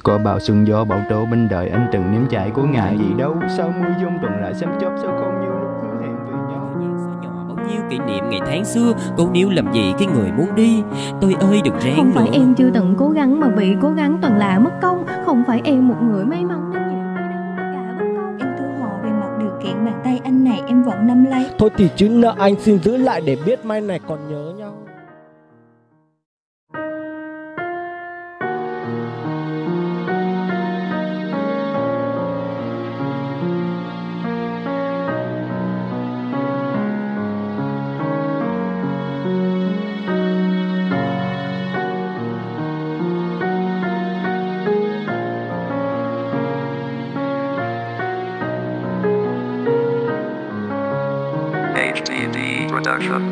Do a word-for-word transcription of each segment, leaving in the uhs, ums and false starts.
Có bao sương gió bão tố bên đời anh từng nếm trải, có ngại gì đâu. Sao mưa giông tuần lại sấm chớp, sao không như lúc hứa hẹn với nhau. Bao nhiêu kỷ niệm ngày tháng xưa, cô níu làm gì cái người muốn đi. Tôi ơi đừng ráng Không phải nữa. em chưa từng cố gắng mà vì cố gắng toàn là mất công. Không phải em một người may mắn nên nhiều may đau tất cả bất công. Em thưa họ về mặt điều kiện, bàn tay anh này em vẫn nắm lấy. Thôi thì chữ nợ anh xin giữ lại để biết mai này còn nhớ nhau. H T D Production.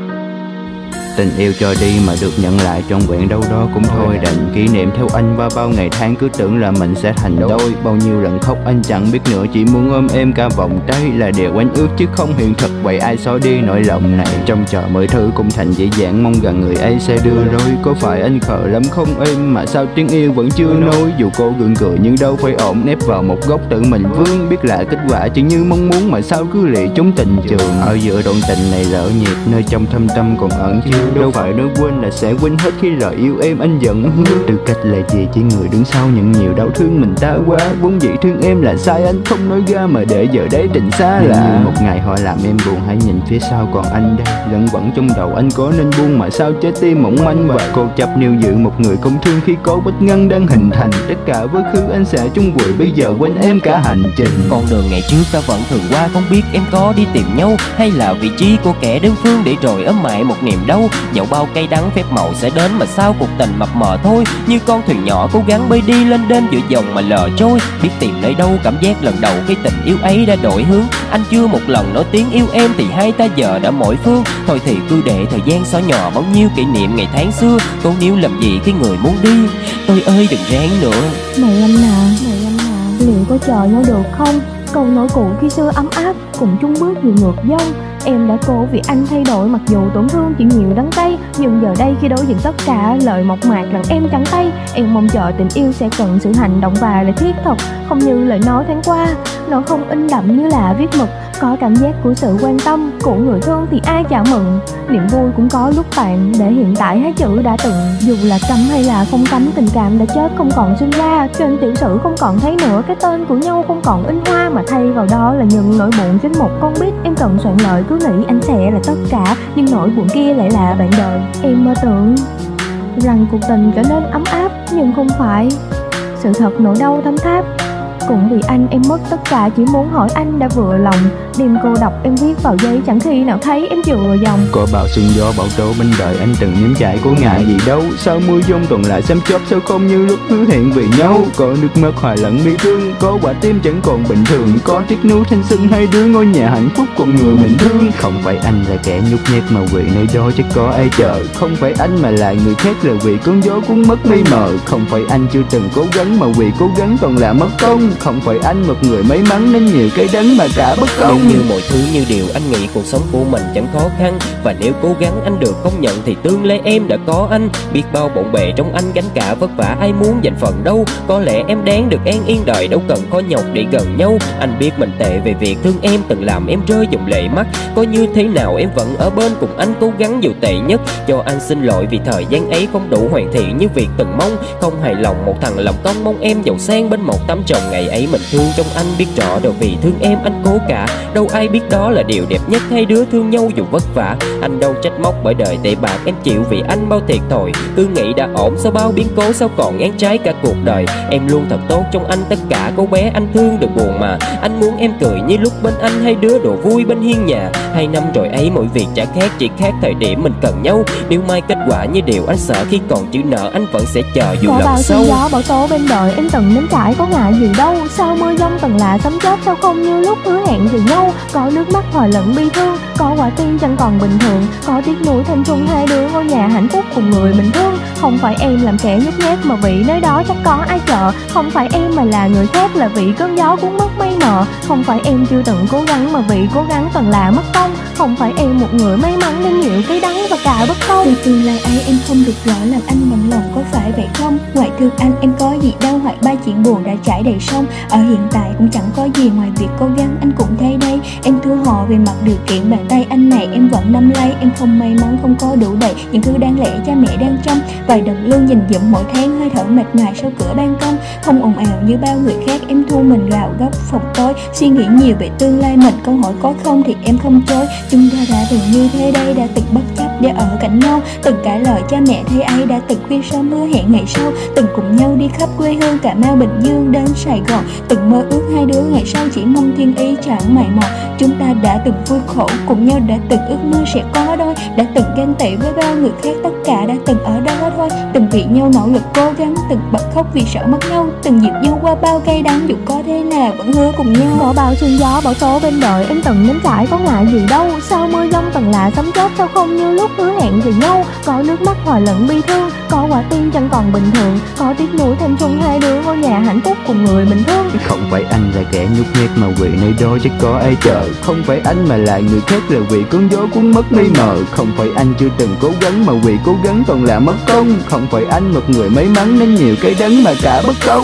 Tình yêu cho đi mà được nhận lại trọn vẹn đâu đó cũng thôi đành. Kỷ niệm theo anh qua bao ngày tháng, cứ tưởng là mình sẽ thành đôi. Bao nhiêu lần khóc anh chẳng biết nữa, chỉ muốn ôm em cả vòng tay là điều anh ước chứ không hiện thực. Vậy ai xóa đi nỗi lòng này, trong trò mọi thứ cũng thành dễ dàng, mong rằng người ấy sẽ đưa rồi. Có phải anh khờ lắm không em, mà sao tiếng yêu vẫn chưa nối. Dù cô gượng cười nhưng đâu phải ổn, nép vào một góc tự mình vương. Biết là kết quả chỉ như mong muốn mà sao cứ lì trốn tình trường. Ở giữa đoạn tình này lỡ nhịp, nơi trong thâm tâm còn ẩn chứa. Đâu phải nói quên là sẽ quên hết khi lời yêu em anh vẫn hứa. Tư cách là gì chỉ người đứng sau những nhiều đau thương mình ta quá. Vốn dĩ thương em là sai anh không nói ra, mà để giờ đấy tình xa lạ. Như một ngày họ làm em buồn, hãy nhìn phía sau còn anh đây. Lẫn quẩn trong đầu anh có nên buông, mà sao trái tim mỏng manh và cô chấp níu giữ một người không thương khi có vết ngăn đang hình thành. Tất cả với khứ anh sẽ chung vùi, bây giờ quên em cả hành trình. Con đường ngày trước ta vẫn thường qua, không biết em có đi tìm nhau hay là vị trí của kẻ đơn phương để rồi ấm mãi một niềm đau. Dẫu bao cay đắng phép màu sẽ đến, mà sao cuộc tình mập mờ thôi. Như con thuyền nhỏ cố gắng bơi đi lên đên giữa dòng mà lờ trôi. Biết tìm nơi đâu cảm giác lần đầu khi tình yêu ấy đã đổi hướng. Anh chưa một lần nói tiếng yêu em thì hai ta giờ đã mỗi phương. Thôi thì cứ để thời gian xóa nhỏ bao nhiêu kỷ niệm ngày tháng xưa. Cô níu làm gì cái người muốn đi. Tôi ơi đừng ráng nữa. Này anh à, này anh à, liệu có chờ nhau được không? Câu nói cũ khi xưa ấm áp, cùng chung bước dù ngược dông. Em đã cố vì anh thay đổi, mặc dù tổn thương chỉ nhiều đắng cay. Nhưng giờ đây khi đối diện tất cả, lời mộc mạc rằng em trắng tay. Em mong chờ tình yêu sẽ cần sự hành động và lời thiết thực, không như lời nói thoáng qua. Nó không in đậm như là viết mực, có cảm giác của sự quan tâm của người thương thì ai chả mừng. Niềm vui cũng có lúc tàn, để hiện tại hai chữ đã từng. Dù là cấm hay là không cấm, tình cảm đã chết không còn sinh ra. Trên tiểu sử không còn thấy nữa, cái tên của nhau không còn in hoa, mà thay vào đó là những nỗi buồn trên một con biết. Em cần soạn lời cứ nghĩ anh sẽ là tất cả, nhưng nỗi buồn kia lại là bạn đời. Em mơ tưởng rằng cuộc tình trở nên ấm áp, nhưng không phải. Sự thật nỗi đau thấm tháp. Cũng vì anh em mất tất cả, chỉ muốn hỏi anh đã vừa lòng. Đêm cô đọc em viết vào giấy, chẳng khi nào thấy em chừa dòng. Có bao sương gió bão tố bên đời anh từng nếm trải, có ngại gì đâu. Sao mưa giông tuần lại sấm chớp, sao không như lúc hứa hẹn về nhau. Có nước mắt hòa lẫn bi thương, có quả tim chẳng còn bình thường. Có tiếc nuối thanh xuân hai đứa, ngôi nhà hạnh phúc còn người mình thương. Không phải anh là kẻ nhút nhát mà vì nơi đó chắc có ai chờ. Không phải anh mà là người khác, là vì cơn gió cuốn mất mây mờ. Không phải anh chưa từng cố gắng mà vì cố gắng toàn là mất công. Không phải anh một người may mắn nên nhiều cái đắng mà cả bất công. Nhưng như mọi thứ như điều anh nghĩ cuộc sống của mình chẳng khó khăn. Và nếu cố gắng anh được công nhận thì tương lai em đã có anh. Biết bao bộn bề trong anh gánh cả vất vả, ai muốn giành phần đâu. Có lẽ em đáng được an yên đời, đâu cần khó nhọc để gần nhau. Anh biết mình tệ về việc thương em, từng làm em rơi dòng lệ mắt. Có như thế nào em vẫn ở bên cùng anh, cố gắng dù tệ nhất. Cho anh xin lỗi vì thời gian ấy không đủ hoàn thiện như việc từng mong. Không hài lòng một thằng lòng công, mong em giàu sang bên một tấm chồng. Ngày ấy mình thương trong anh biết rõ đâu vì thương em anh cố cả. Đâu ai biết đó là điều đẹp nhất, hai đứa thương nhau dù vất vả. Anh đâu trách móc bởi đời tệ bạc, em chịu vì anh bao thiệt thòi. Cứ nghĩ đã ổn sau bao biến cố, sao còn ngán trái cả cuộc đời. Em luôn thật tốt trong anh tất cả, cô bé anh thương được buồn mà. Anh muốn em cười như lúc bên anh, hai đứa đồ vui bên hiên nhà. Hai năm rồi ấy mọi việc chả khác, chỉ khác thời điểm mình cần nhau. Nếu mai kết quả như điều anh sợ, khi còn chữ nợ anh vẫn sẽ chờ dù lần sau. Có bao gió bão tố bên đời em từng nếm trải, có ngại gì đâu. Sao mưa giông từng là sấm chớp, sao không như lúc hứa hẹn về nhau. Có nước mắt hòa lẫn bi thương, Có quả tim chẳng còn bình thường, có tiếc nuối thanh xuân hai đứa ngôi nhà hạnh phúc cùng người mình thương. Không phải em làm kẻ nhút nhát mà vì nơi đó chắc có ai chờ. Không phải em mà là người khác, là vì cơn gió cuốn mất mây mờ. Không phải em chưa từng cố gắng mà vì cố gắng toàn là mất công. Không phải em một người may mắn nên nhiều cái đắng và cả bất công. Từ tương lai ấy em không được rõ làm anh bằng lòng, có phải vậy không? Ngoại thương anh em có gì đâu, hoặc ba chuyện buồn đã trải đầy sông. Ở hiện tại cũng chẳng có gì ngoài việc cố gắng, anh cũng thấy đây. Em thua họ về mặt điều kiện, bàn tay anh này em vẫn nắm lấy. Em không may mắn, không có đủ đầy những thứ đáng lẽ cha mẹ đang trông. Vài đồng lương dành dụm mỗi tháng, hơi thở mệt mỏi sau cửa ban công. Không ồn ào như bao người khác, em thu mình gạo góc phòng tối. Suy nghĩ nhiều về tương lai mình, câu hỏi có không thì em không chối. Chúng ta đã từng như thế đây, đã từng bất chấp để ở cạnh nhau. Từng cãi lời cha mẹ thế ấy, đã từng khuyên sớm hứa hẹn ngày sau. Từng cùng nhau đi khắp quê hương Cà Mau, Bình Dương đến Sài Gòn. Từng mơ ước hai đứa ngày sau chỉ mong thiên ý chẳng mày mò. Chúng ta đã từng vui khổ cùng nhau, đã từng ước mơ sẽ có đôi. Đã từng ganh tị với bao người khác, tất cả đã từng ở đó thôi. Từng vì nhau nỗ lực cố gắng, từng bật khóc vì sợ mất nhau. Từng dịp nhau qua bao cay đắng, dù có thế nào vẫn hứa cùng nhau. Có bao sương gió bão tố bên đời em từng nếm trải, có ngại gì đâu. Sao mưa giông từng là sấm chớp, sao không như lúc hứa hẹn về nhau. Có nước mắt hòa lẫn bi thương, có quả tim chẳng còn bình thường. Có tiếc nuối thanh xuân hai đứa ngôi nhà hạnh phúc cùng người mình thương. Không phải anh là kẻ nhút nhát mà vì nơi đó chắc có ai chờ. Không phải anh mà là người khác, là vì cơn gió cuốn mất mây mờ. Không phải anh chưa từng cố gắng mà vì cố gắng toàn là mất công. Không phải anh một người may mắn nên nhiều cái đắng mà cả bất công.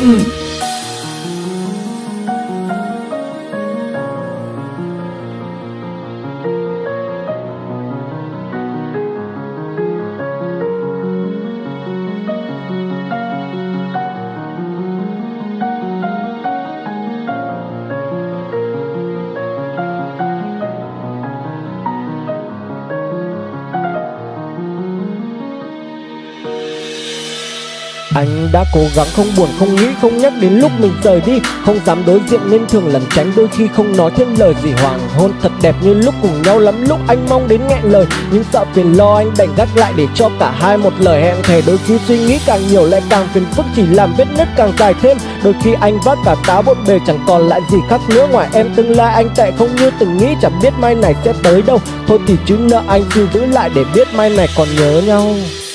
Anh đã cố gắng không buồn, không nghĩ, không nhắc đến lúc mình rời đi. Không dám đối diện nên thường lẩn tránh, đôi khi không nói thêm lời gì. Hoàng hôn thật đẹp như lúc cùng nhau lắm lúc anh mong đến nghẹn lời. Nhưng sợ phiền lo anh đành gác lại để cho cả hai một lời hẹn thề. Đôi khi suy nghĩ càng nhiều lại càng phiền phức, chỉ làm vết nứt càng dài thêm. Đôi khi anh vác cả táo bộn bề chẳng còn lại gì khác nữa ngoài em. Tương lai anh tệ không như từng nghĩ, chẳng biết mai này sẽ tới đâu. Thôi thì chứ nợ anh xin giữ lại để biết mai này còn nhớ nhau.